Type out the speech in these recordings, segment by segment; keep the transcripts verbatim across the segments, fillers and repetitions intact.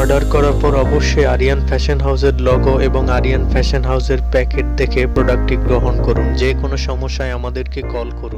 Order করার পর অবশ্যই আরিয়ান ফ্যাশন হাউসের লোগো এবং আরিয়ান ফ্যাশন হাউসের প্যাকেট দেখে প্রোডাক্টটি গ্রহণ করুন। যে কোনো সমস্যায় আমাদেরকে কল করুন।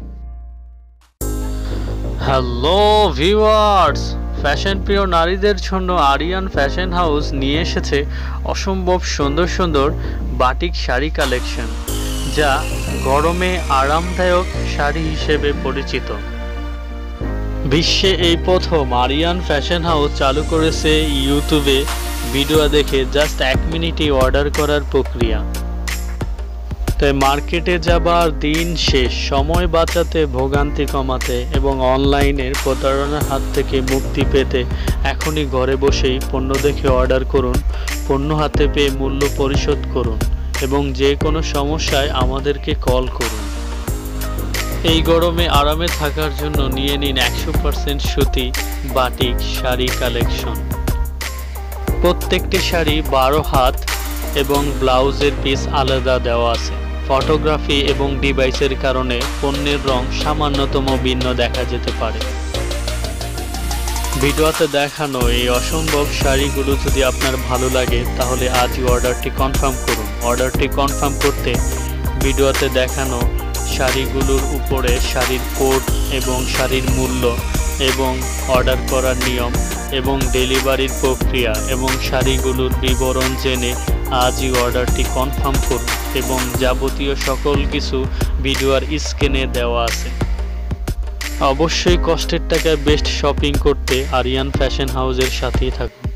হ্যালো ভিউয়ার্স, ফ্যাশন প্রিয় নারীদের জন্য আরিয়ান ফ্যাশন হাউস নিয়ে এসেছে অসম্ভব সুন্দর সুন্দর বাটিক শাড়ি কালেকশন, যা গরমে আরামদায়ক শাড়ি হিসেবে পরিচিত। বিশ্বে এই প্রথম আরিয়ান ফ্যাশন হাউস চালু করেছে ইউটিউবে ভিডিও দেখে জাস্ট এক মিনিটে অর্ডার করার প্রক্রিয়া। তাই মার্কেটে যাবার দিন শেষ, সময় বাঁচাতে, ভোগান্তি কমাতে এবং অনলাইনের প্রতারণার হাত থেকে মুক্তি পেতে এখনই ঘরে বসেই পণ্য দেখে অর্ডার করুন, পণ্য হাতে পেয়ে মূল্য পরিশোধ করুন এবং যে কোনো সমস্যায় আমাদেরকে কল করুন। এই গরমে আরামে থাকার জন্য নিয়ে নিন একশো পার্সেন্ট সুতি বাটিক শাড়ি কালেকশন। প্রত্যেকটি শাড়ি বারো হাত এবং ব্লাউজের পিস আলাদা দেওয়া আছে। ফটোগ্রাফি এবং ডিভাইসের কারণে পণ্যের রং সামান্যতম ভিন্ন দেখা যেতে পারে। ভিডিওতে দেখানো এই অসম্ভব শাড়িগুলো যদি আপনার ভালো লাগে তাহলে আজই অর্ডারটি কনফার্ম করুন। অর্ডারটি কনফার্ম করতে ভিডিওতে দেখানো শাড়িগুলোর উপরে শাড়ির কোড এবং শাড়ির মূল্য এবং অর্ডার করার নিয়ম এবং ডেলিভারির প্রক্রিয়া এবং শাড়িগুলোর বিবরণ জেনে আজই অর্ডারটি কনফার্ম করুন এবং যাবতীয় সকল কিছু ভিডিওর স্ক্রিনে দেওয়া আছে। অবশ্যই কষ্টের টাকায় বেস্ট শপিং করতে আরিয়ান ফ্যাশন হাউসের সাথেই থাকুন।